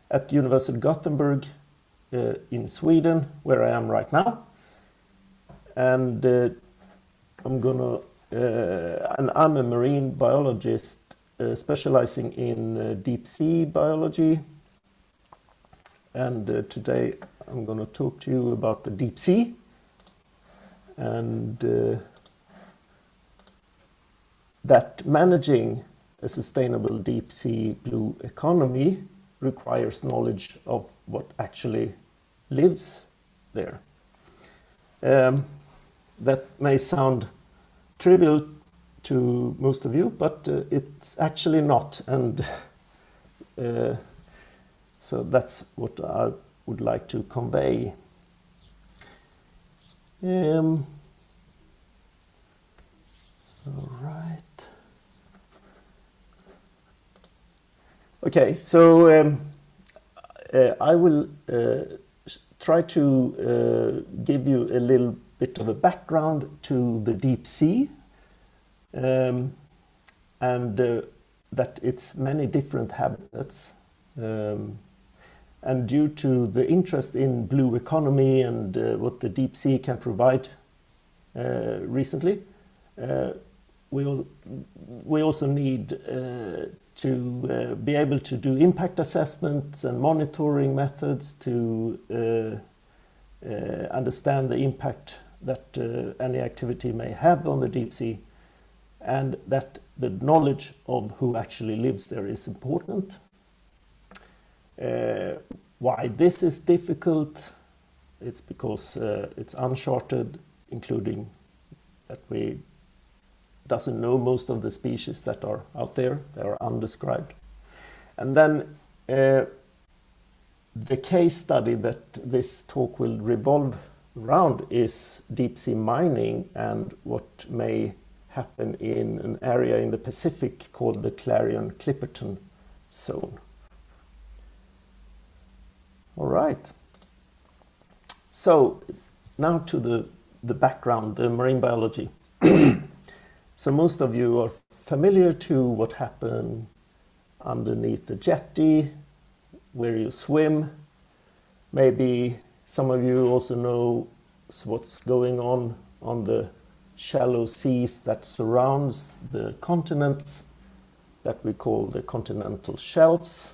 at University of Gothenburg in Sweden, where I am right now. And I'm a marine biologist specializing in deep sea biology. And today I'm going to talk to you about the deep sea and that managing a sustainable deep sea blue economy requires knowledge of what actually lives there. That may sound trivial to most of you, but it's actually not, and so that's what I would like to convey. All right. Okay, so I will try to give you a little bit of a background to the deep sea, and that it's many different habitats. And due to the interest in blue economy and what the deep sea can provide recently, we also need to be able to do impact assessments and monitoring methods to understand the impact that any activity may have on the deep sea, and that the knowledge of who actually lives there is important. Why this is difficult, it's because it's uncharted, including that we doesn't know most of the species that are out there. They are undescribed. And then the case study that this talk will revolve around is deep sea mining and what may happen in an area in the Pacific called the Clarion-Clipperton Zone. All right. So now to the background, the marine biology. So most of you are familiar to what happened underneath the jetty, where you swim. Maybe some of you also know what's going on the shallow seas that surrounds the continents that we call the continental shelves.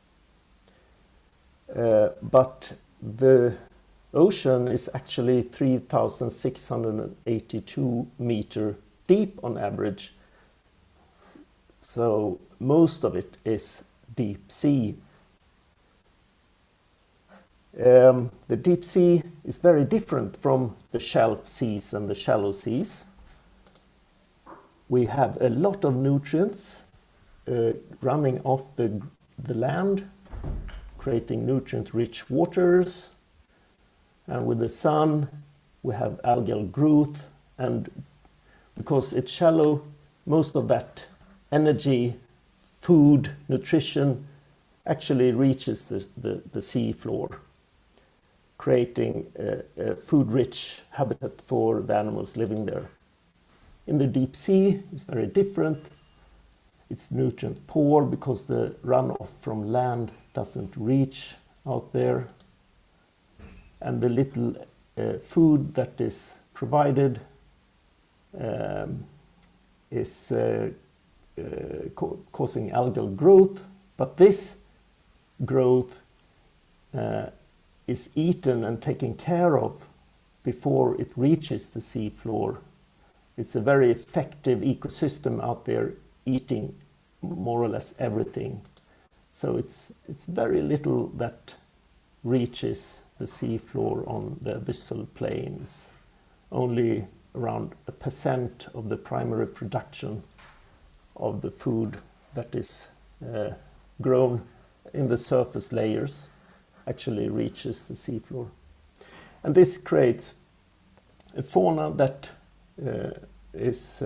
But the ocean is actually 3,682 meters deep on average. So most of it is deep sea. The deep sea is very different from the shelf seas and the shallow seas. We have a lot of nutrients running off the land, creating nutrient-rich waters. And with the sun, we have algal growth, and because it's shallow, most of that energy, food, nutrition actually reaches the sea floor, creating a food-rich habitat for the animals living there. In the deep sea, it's very different. It's nutrient poor because the runoff from land doesn't reach out there. And the little food that is provided is causing algal growth, but this growth is eaten and taken care of before it reaches the sea floor. It's a very effective ecosystem out there, eating more or less everything. So it's very little that reaches the sea floor on the abyssal plains. Only around 1% of the primary production of the food that is grown in the surface layers actually reaches the sea floor. And this creates a fauna that is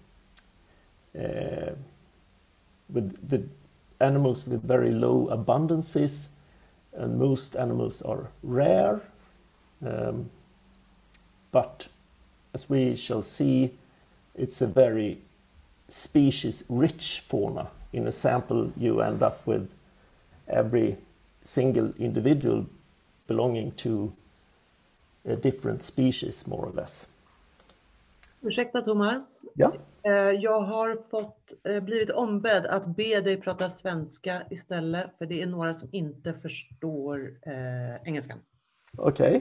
with the animals with very low abundances, and most animals are rare, but as we shall see, it's a very species-rich fauna. In a sample, you end up with every single individual belonging to a different species, more or less. Ursäkta Thomas. Ja. Jag har blivit ombedd att be dig prata svenska istället, för det är några som inte förstår engelska. Okej.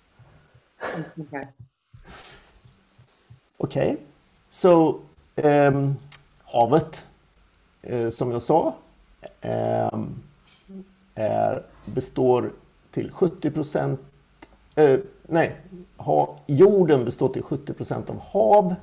Okej. Så havet, som jag sa, består till 70%, jorden består till 70% av hav.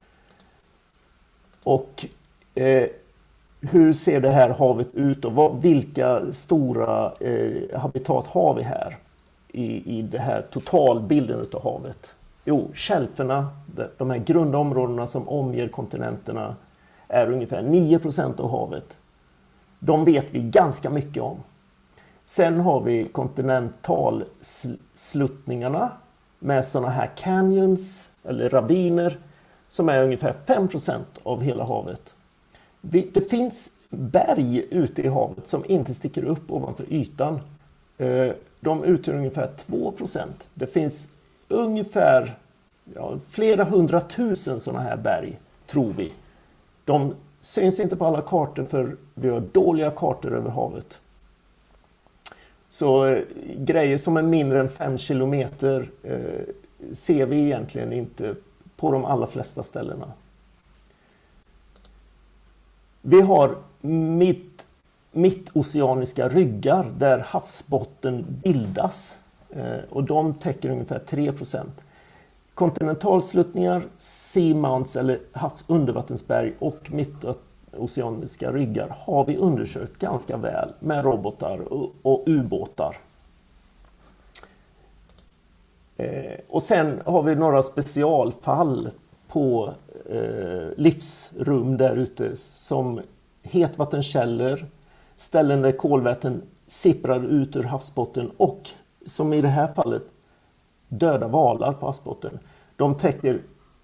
Och hur ser det här havet ut och vilka stora habitat har vi här i det här totalbilden av havet? Jo, shelferna, de här grunda områdena som omger kontinenterna, är ungefär 9% av havet. De vet vi ganska mycket om. Sen har vi kontinentalsluttningarna med sådana här canyons eller raviner som är ungefär 5% av hela havet. Det finns berg ute i havet som inte sticker upp ovanför ytan. De utgör ungefär 2%. Det finns ungefär flera 100 000 sådana här berg, tror vi. De syns inte på alla kartor för vi har dåliga kartor över havet. Så grejer som är mindre än 5 kilometer ser vi egentligen inte på de allra flesta ställena. Vi har mittoceaniska ryggar där havsbotten bildas och de täcker ungefär 3%. Kontinentalsluttningar, seamounts eller undervattensberg och mittoceaniska ryggar har vi undersökt ganska väl med robotar och ubåtar. Och sen har vi några specialfall på livsrum där ute som hetvattenkällor, ställen där kolväten sipprar ut ur havsbotten och som i det här fallet döda valar på havsbotten. De täcker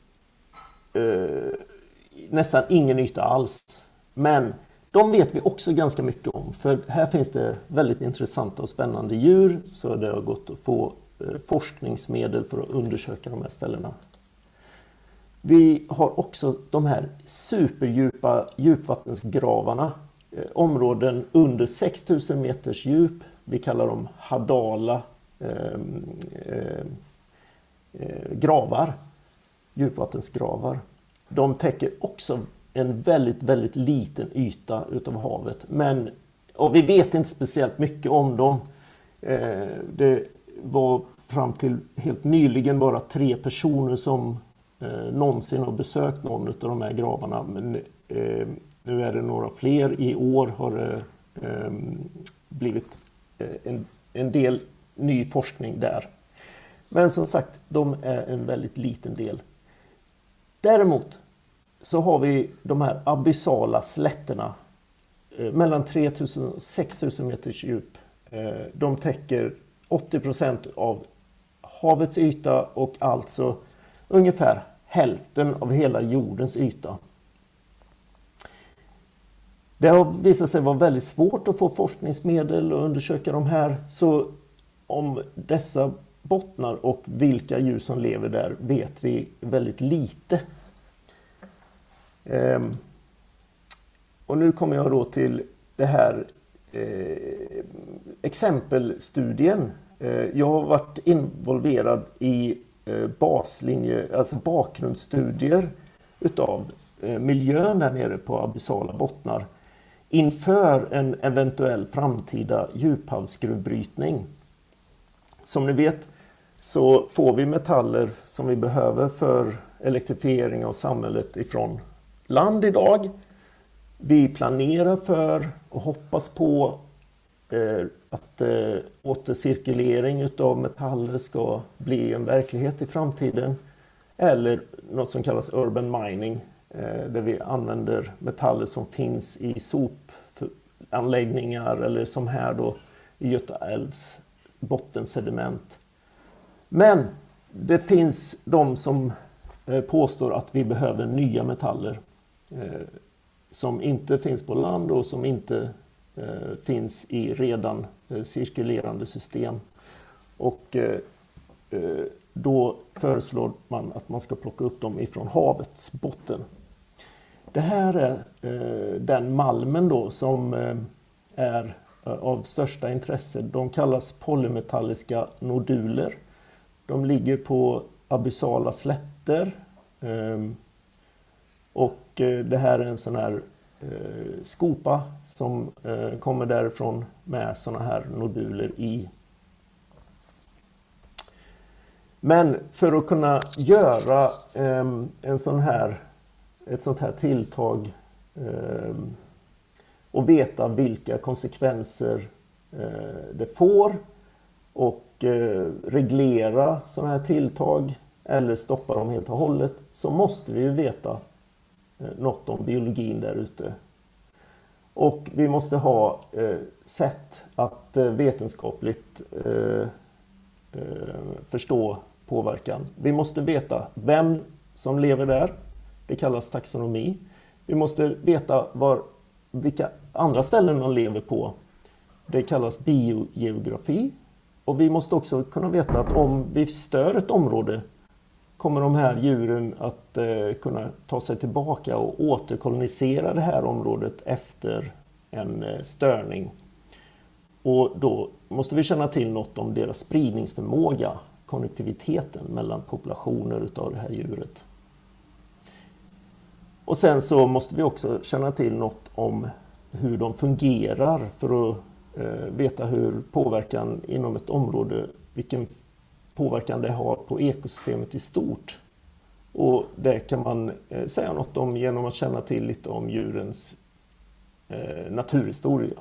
nästan ingen yta alls. Men de vet vi också ganska mycket om, för här finns det väldigt intressanta och spännande djur, så det har gått att få forskningsmedel för att undersöka de här ställena. Vi har också de här superdjupa djupvattensgravarna, områden under 6000 meters djup. Vi kallar dem hadala gravar, djupvattensgravar. De täcker också en väldigt, väldigt liten yta utav havet. Och vi vet inte speciellt mycket om dem. Det var fram till helt nyligen bara 3 personer som någonsin har besökt någon av de här gravarna. Men nu är det några fler. I år har det blivit en del ny forskning där. Men som sagt, de är en väldigt liten del. Däremot så har vi de här abyssala slätterna mellan 3000 och 6000 meters djup. De täcker 80% av havets yta och alltså ungefär hälften av hela jordens yta. Det har visat sig vara väldigt svårt att få forskningsmedel och undersöka de här, så om dessa bottnar och vilka djur som lever där vet vi väldigt lite. Och nu kommer jag då till det här exempelstudien. Jag har varit involverad i bakgrundsstudier utav miljön där nere på abyssala bottnar inför en eventuell framtida djuphavsgruvbrytning. Som ni vet så får vi metaller som vi behöver för elektrifiering av samhället ifrån land idag. Vi planerar för och hoppas på att återcirkulering utav metaller ska bli en verklighet i framtiden. Eller något som kallas urban mining, där vi använder metaller som finns i sopanläggningar eller som här då i Göta älvs bottensediment. Men det finns de som påstår att vi behöver nya metaller som inte finns på land och som inte finns i redan cirkulerande system. Och då föreslår man att man ska plocka upp dem ifrån havets botten. Det här är den malmen då som är av största intresse. De kallas polymetalliska noduler. De ligger på abyssala slätter. Och det här är en sån här skopa som kommer därifrån med såna här noduler i. Men för att kunna göra ett sånt här tilltag och veta vilka konsekvenser det får och reglera sådana här tilltag eller stoppa dem helt och hållet, så måste vi ju veta något om biologin där ute. Och vi måste ha sätt att vetenskapligt förstå påverkan. Vi måste veta vem som lever där. Det kallas taxonomi. Vi måste veta vilka andra ställen de lever på. Det kallas biogeografi. Och vi måste också kunna veta att om vi stör ett område kommer de här djuren att kunna ta sig tillbaka och återkolonisera det här området efter en störning. Och då måste vi känna till något om deras spridningsförmåga, konnektiviteten mellan populationer utav det här djuret. Och sen så måste vi också känna till något om hur de fungerar för att veta hur påverkan inom ett område, vilken påverkan det har på ekosystemet i stort. Och det kan man säga något om genom att känna till lite om djurens naturhistoria.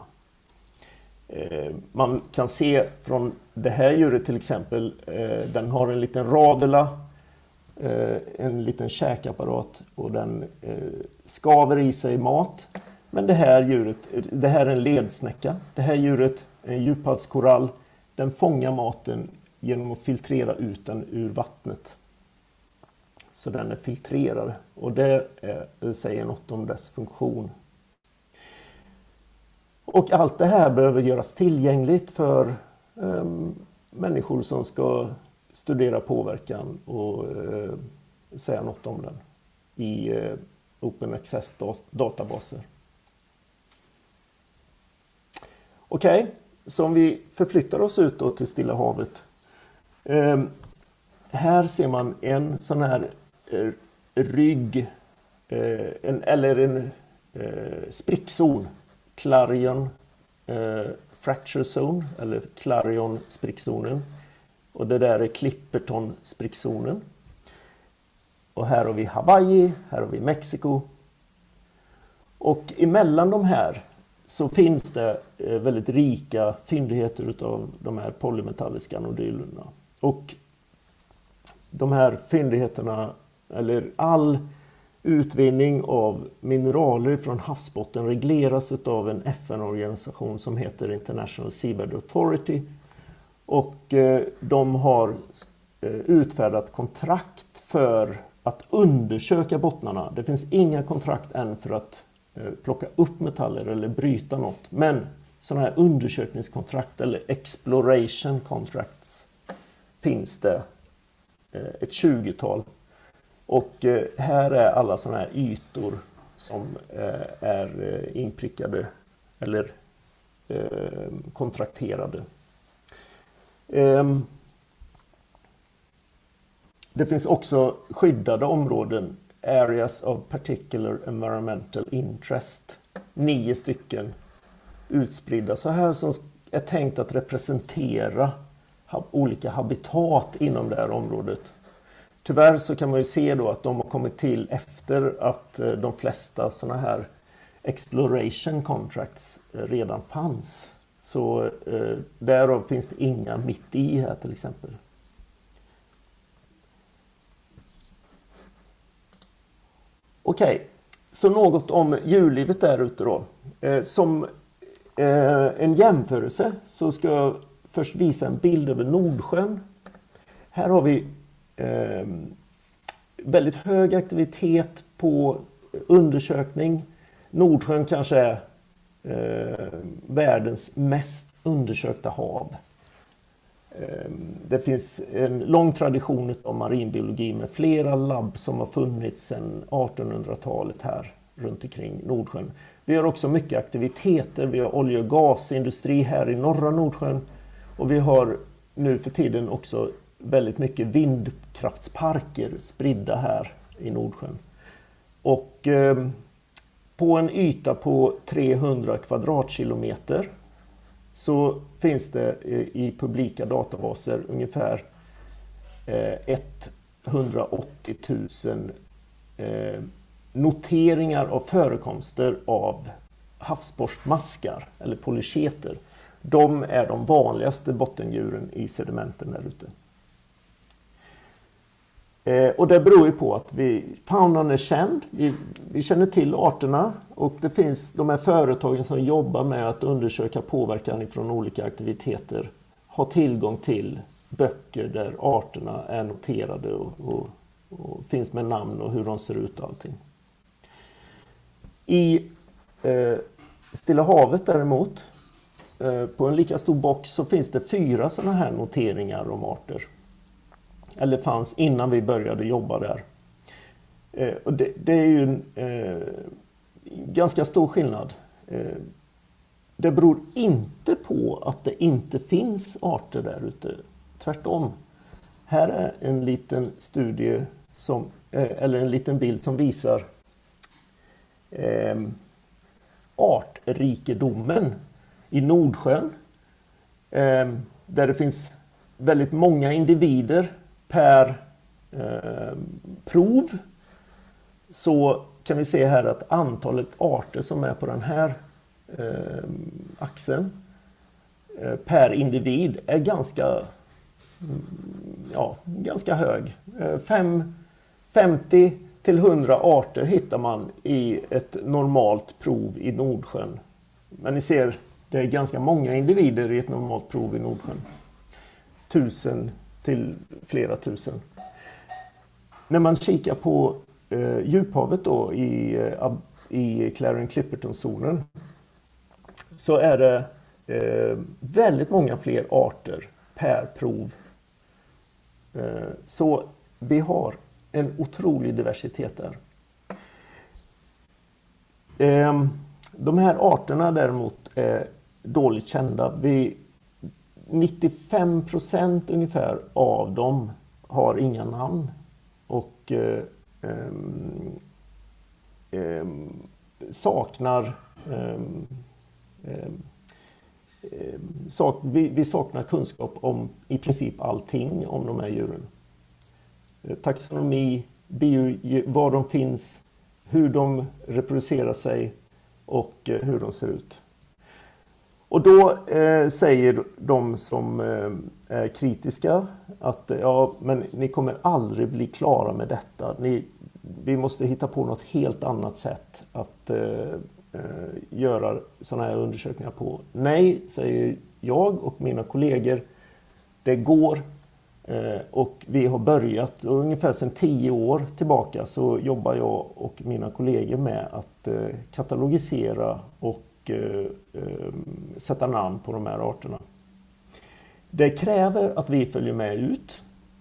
Man kan se från det här djuret till exempel, den har en liten radula, en liten käkapparat och den skaver i sig mat. Men det här djuret, det här är en ledsnäcka. Det här djuret, en djuphavskorall, den fångar maten genom att filtrera ut den ur vattnet. Så den är filtrerad och det säger något om dess funktion. Och allt det här behöver göras tillgängligt för människor som ska studera påverkan och säga något om den i Open Access databaser. Okej, så om vi förflyttar oss ut då till Stilla havet. Här ser man en sån här rygg, en sprickzon, Clarion Fracture Zone eller Clarion sprickzonen. Och det där är Clipperton sprickzonen. Och här har vi Hawaii, här har vi Mexiko. Och emellan de här så finns det väldigt rika fyndigheter utav de här polymetalliska nodulerna. Och de här fyndigheterna, eller all utvinning av mineraler från havsbotten regleras utav en FN-organisation som heter International Seabed Authority. Och de har utfärdat kontrakt för att undersöka bottnarna. Det finns inga kontrakt än för att plocka upp metaller eller bryta något. Men sådana här undersökningskontrakt eller exploration contracts finns det ett 20-tal. Och här är alla sådana här ytor som är inprickade eller kontrakterade. Det finns också skyddade områden, Areas of Particular Environmental Interest. 9 stycken utspridda så här som är tänkt att representera olika habitat inom det här området. Tyvärr så kan man ju se då att de har kommit till efter att de flesta sådana här exploration contracts redan fanns. Så därav finns det inga mitt i här till exempel. Okej, så något om djurlivet där ute då. Som en jämförelse så ska jag först visa en bild över Nordsjön. Här har vi väldigt hög aktivitet på undersökning. Nordsjön kanske är världens mest undersökta hav. Det finns en lång tradition av marinbiologi med flera labb som har funnits sedan 1800-talet här runt omkring Nordsjön. Vi har också mycket aktiviteter. Vi har olje- och gasindustri här i norra Nordsjön. Och vi har nu för tiden också väldigt mycket vindkraftsparker spridda här i Nordsjön. Och på en yta på 300 kvadratkilometer så finns det i publika databaser ungefär 180 000 noteringar av förekomster av havsborstmaskar eller polycheter. De är de vanligaste bottendjuren i sedimenten där ute. Och det beror ju på att faunan är känd, vi känner till arterna och det finns de här företagen som jobbar med att undersöka påverkan från olika aktiviteter. Har tillgång till böcker där arterna är noterade och finns med namn och hur de ser ut och allting. I Stilla havet däremot, på en lika stor box så finns det 4 sådana här noteringar om arter. Eller fanns innan vi började jobba där. Och det är ju en ganska stor skillnad. Det beror inte på att det inte finns arter där ute. Tvärtom. Här är en liten studie eller en liten bild som visar artrikedomen i Nordsjön. Där det finns väldigt många individer per prov. Så kan vi se här att antalet arter som är på den här axeln per individ är ganska hög. 50 till 100 arter hittar man i ett normalt prov i Nordsjön. Men ni ser, det är ganska många individer i ett normalt prov i Nordsjön. 1000 till flera tusen. När man kikar på djuphavet då i Clarion-Clipperton-zonen så är det väldigt många fler arter per prov. Så vi har en otrolig diversitet där. De här arterna däremot är dåligt kända. 95% ungefär av dem har inga namn och vi saknar kunskap om i princip allting om de här djuren. Taxonomi, var de finns, hur de reproducerar sig och hur de ser ut. Och då säger de som är kritiska att men ni kommer aldrig bli klara med detta. Vi måste hitta på något helt annat sätt att göra sådana här undersökningar på. Nej, säger jag och mina kollegor. Det går och vi har börjat. Ungefär sedan 10 år tillbaka så jobbar jag och mina kollegor med att katalogisera och sätta namn på de här arterna. Det kräver att vi följer med ut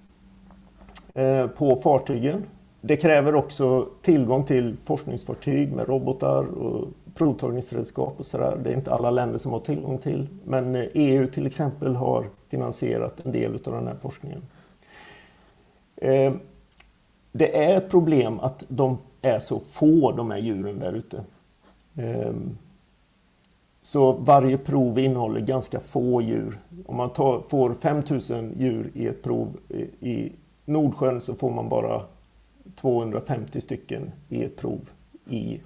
på fartygen. Det kräver också tillgång till forskningsfartyg med robotar och provtagningsredskap och sådär. Det är inte alla länder som har tillgång till. Men EU till exempel har finansierat en del av den här forskningen. Det är ett problem att de är så få, de här djuren där ute. Så varje prov innehåller ganska få djur. Om man får 5000 djur i ett prov i Nordsjön så får man bara 250 stycken i ett prov i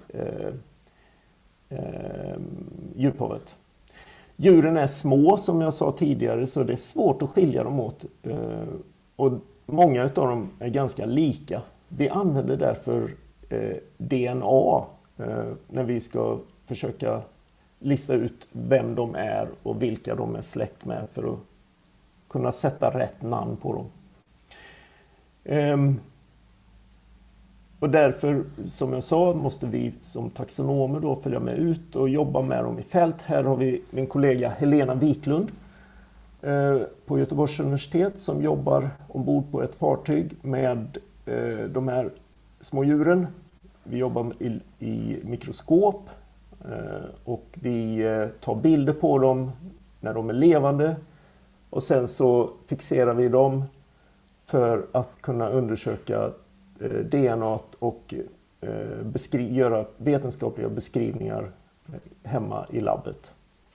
djuphavet. Djuren är små som jag sa tidigare så det är svårt att skilja dem åt. Och många av dem är ganska lika. Vi använder därför DNA när vi ska försöka lista ut vem de är och vilka de är släkt med för att kunna sätta rätt namn på dem. Och därför, som jag sa, måste vi som taxonomer då följa med ut och jobba med dem i fält. Här har vi min kollega Helena Wiklund på Göteborgs universitet som jobbar ombord på ett fartyg med de här små djuren. Vi jobbar i mikroskop och vi tar bilder på dem när de är levande och sen så fixerar vi dem för att kunna undersöka DNA och göra vetenskapliga beskrivningar hemma i labbet.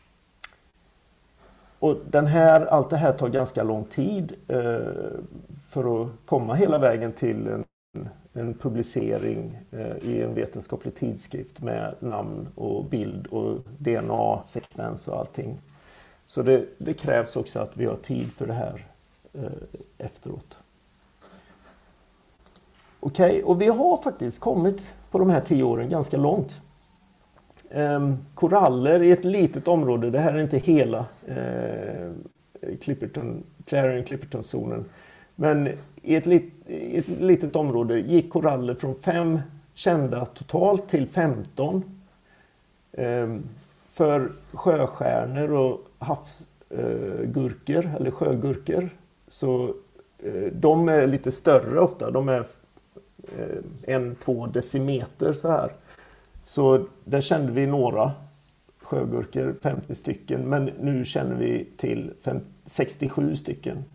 Och allt det här tar ganska lång tid för att komma hela vägen till en publicering i en vetenskaplig tidskrift med namn och bild och DNA-sekvens och allting. Så det krävs också att vi har tid för det här efteråt. Okej, och vi har faktiskt kommit på de här 10 åren ganska långt. Koraller i ett litet område, det här är inte hela Clarion-Clipperton-zonen, men i ett litet område gick koraller från 5 kända totalt till 15. För sjöstjärnor och havsgurkor eller sjögurkor, så de är lite större ofta, de är 1-2 decimeter så här. Så där kände vi några sjögurkor, 50 stycken, men nu känner vi till 67 stycken.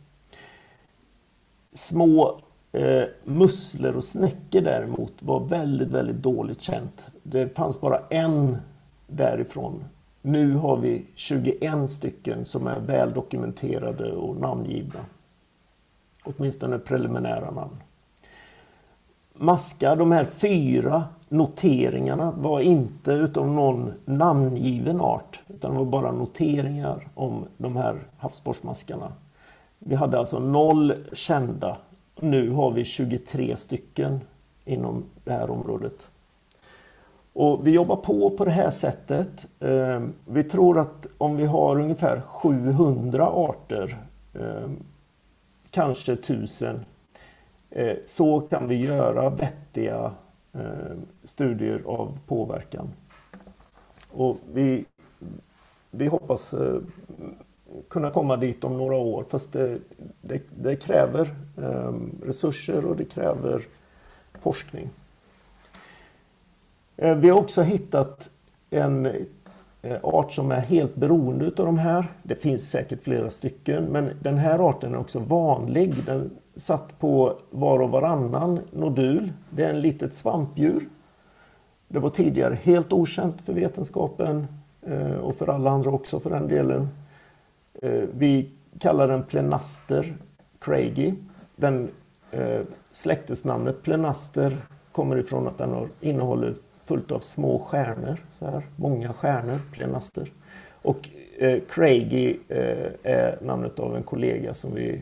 Små musslor och snäckor däremot var väldigt, väldigt dåligt känt. Det fanns bara en därifrån. Nu har vi 21 stycken som är väl dokumenterade och namngivna. Åtminstone preliminära namn. Maskar, de här 4 noteringarna var inte utav någon namngiven art, utan det var bara noteringar om de här havsborrsmaskarna. Vi hade alltså 0 kända. Nu har vi 23 stycken inom det här området. Och vi jobbar på det här sättet. Vi tror att om vi har ungefär 700 arter, kanske 1000, så kan vi göra vettiga studier av påverkan. Och vi hoppas kunna komma dit om några år, fast det kräver resurser och det kräver forskning. Vi har också hittat en art som är helt beroende av de här. Det finns säkert flera stycken, men den här arten är också vanlig. Den satt på var och varannan nodul. Det är en litet svampdjur. Det var tidigare helt okänt för vetenskapen och för alla andra också för den delen. Vi kallar den Plenaster craigie. Den släktesnamnet Plenaster kommer ifrån att den innehåller fullt av små stjärnor, så här, många stjärnor, Plenaster. Och craigie är namnet av en kollega som vi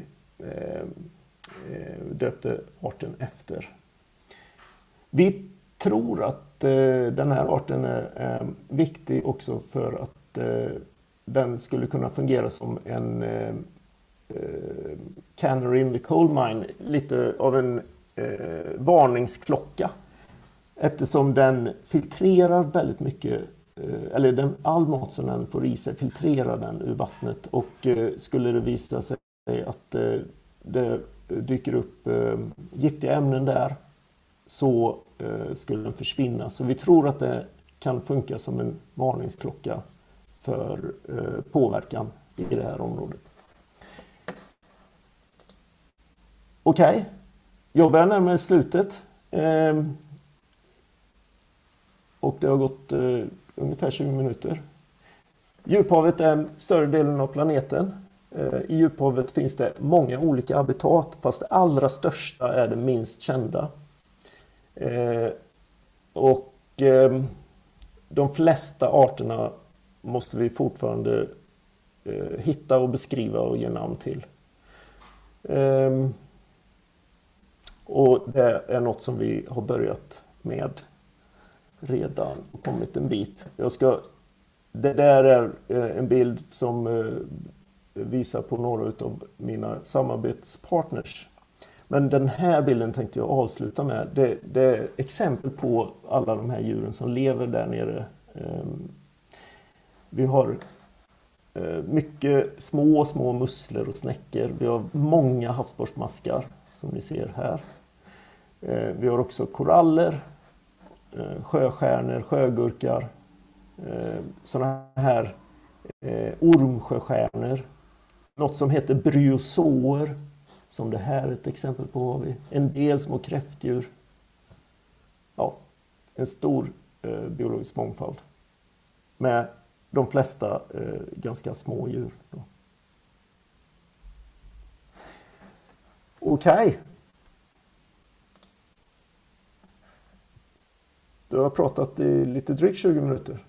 döpte arten efter. Vi tror att den här arten är viktig också för att den skulle kunna fungera som en canary in the coal mine, lite av en varningsklocka. Eftersom den filtrerar väldigt mycket, eller all mat som den får i sig filtrerar den ur vattnet, och skulle det visa sig att det dyker upp giftiga ämnen där, så skulle den försvinna. Så vi tror att det kan funka som en varningsklocka för påverkan i det här området. Okej, jag börjar närma mig slutet. Och det har gått ungefär 20 minuter. Djuphavet är större delen av planeten. I djuphavet finns det många olika habitat, fast det allra största är det minst kända. Och de flesta arterna måste vi fortfarande hitta och beskriva och ge namn till. Och det är något som vi har börjat med redan och kommit en bit. Det där är en bild som visar på några av mina samarbetspartners. Men den här bilden tänkte jag avsluta med. Det är exempel på alla de här djuren som lever där nere. Vi har mycket små musslor och snäckor. Vi har många havsborstmaskar som ni ser här. Vi har också koraller, sjöstjärnor, sjögurkar, sådana här ormsjöstjärnor. Något som heter bryozoer, som det här är ett exempel på. Har vi en del små kräftdjur. Ja, en stor biologisk mångfald. Med de flesta ganska små djur. Okej. Du har pratat i lite drygt 20 minuter.